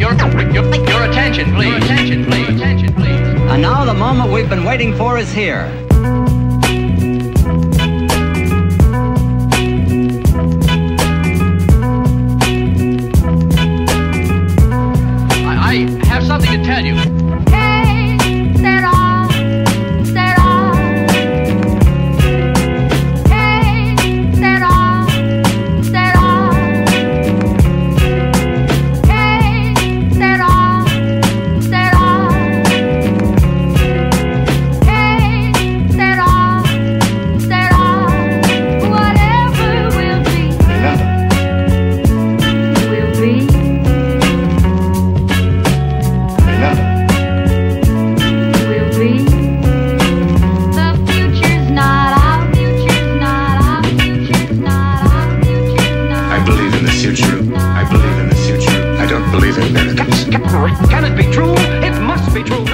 Your attention, please. Your attention, please. Your attention, please. And now the moment we've been waiting for is here. I have something to tell you. Hey, said all, said all. Hey, said all, said all. Hey, said all, said all. Hey, said all, said all. Whatever will be, will be. Will be. The future's not our future's not our future's not our future's not. I believe in the future. I believe in the future. I don't believe in miracles. Can it be true? It must be true.